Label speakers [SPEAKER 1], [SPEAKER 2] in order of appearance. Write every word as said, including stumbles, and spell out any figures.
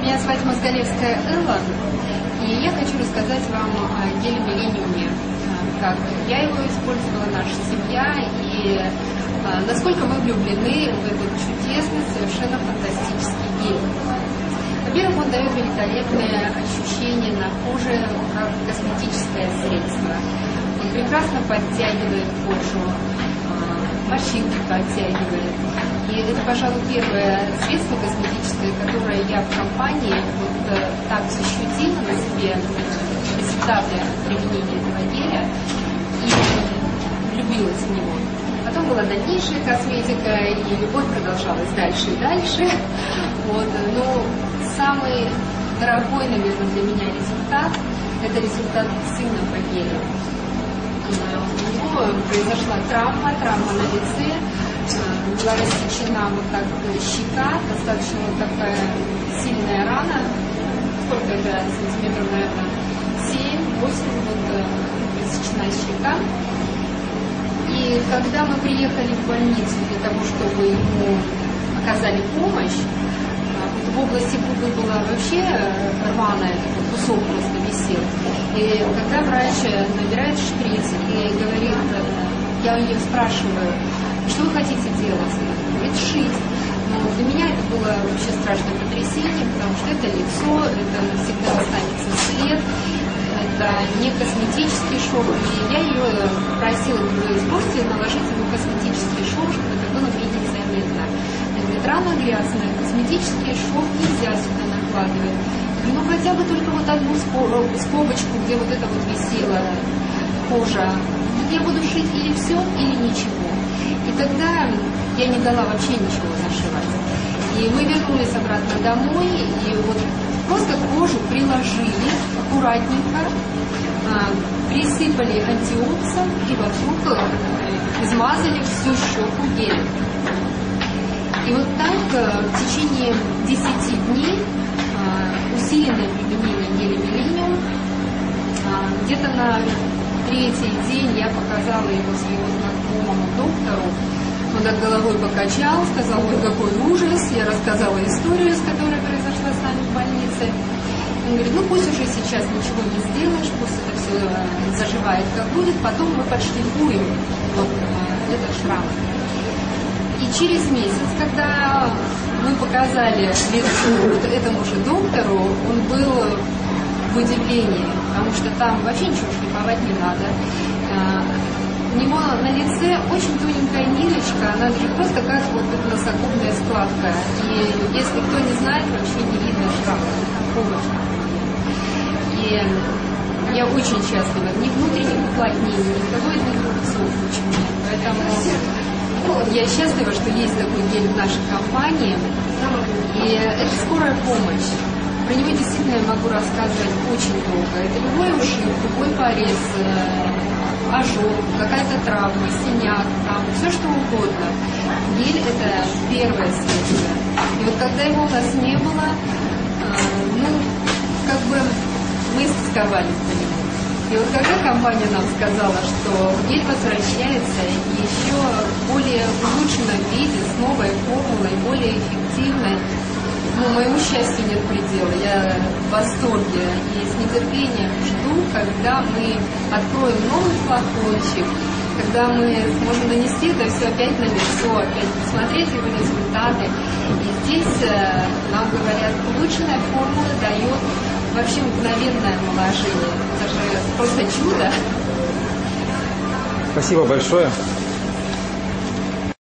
[SPEAKER 1] Меня зовут Мозголевская Элла, и я хочу рассказать вам о геле Миллениуме, как я его использовала, наша семья, и насколько мы влюблены в этот чудесный, совершенно фантастический гель. Во-первых, он дает великолепное ощущение на коже, как косметическое средство. Он прекрасно подтягивает кожу, морщинки подтягивает. И это, пожалуй, первое средство косметическое, которое я в компании вот так ощутила на себе результаты применения этого геля и влюбилась в него. Потом была дальнейшая косметика, и любовь продолжалась дальше и дальше. Вот. Но самый дорогой, наверное, для меня результат – это результат сына по гелю. У него произошла травма, травма на лице, была рассечена вот так щека, достаточно вот такая сильная рана, сколько это сантиметров, наверное, семь-восемь, вот рассечена щека. И когда мы приехали в больницу для того, чтобы ему оказали помощь, в области губы была вообще рваная, такой кусок просто висел. И когда врач набирает шприц и говорит, я у нее спрашиваю, что вы хотите делать? Она говорит, шить. Но для меня это было вообще страшное потрясение, потому что это лицо, это всегда останется след, это не косметический шов. И я ее просила, говорю, используйте, наложить ему косметический шов, чтобы это было менее заметно. Рана грязная, косметический шов нельзя сюда накладывать. Ну хотя бы только вот одну скобочку, где вот это вот висела кожа. Я буду шить или все, или ничего. И тогда я не дала вообще ничего зашивать. И мы вернулись обратно домой, и вот просто кожу приложили аккуратненько, присыпали антиоксом и вокруг измазали всю щеку гелем. И вот так в течение десяти дней усиленное применение геля Миллениум, где-то на третий день я показала его своему знакомому доктору. Он так головой покачал, сказал, ой, какой ужас. Я рассказала историю, с которой произошла с нами в больнице. Он говорит, ну пусть уже сейчас ничего не сделаешь, пусть это все заживает как будет, потом мы подшлифуем вот этот шрам. И через месяц, когда мы показали лицо вот этому же доктору, он был в удивлении, потому что там вообще ничего шлифовать не надо. У него на лице очень тоненькая ниточка, она же просто как вот носогубная складка. И если кто не знает, вообще не видно шрама. И я очень счастлива. Ни внутренних уплотнений, никого из них рубцов почему. Поэтому я счастлива, что есть такой гель в нашей компании. И это скорая помощь. Про него действительно я могу рассказывать очень долго. Это любой ушиб, любой порез, ожог, какая-то травма, синяк, там, все что угодно. Гель – это первое средство. И вот когда его у нас не было, ну, как бы мы истосковались по нему. И вот когда компания нам сказала, что гель возвращается еще более в улучшенном виде, с новой формулой, более эффективной, ну, моему счастью нет предела. Я в восторге и с нетерпением жду, когда мы откроем новый флакончик, когда мы сможем нанести это все опять на лицо, опять посмотреть его результаты. И здесь нам говорят, улучшенная формула дает вообще мгновенное омоложение. Это же просто чудо.
[SPEAKER 2] Спасибо большое.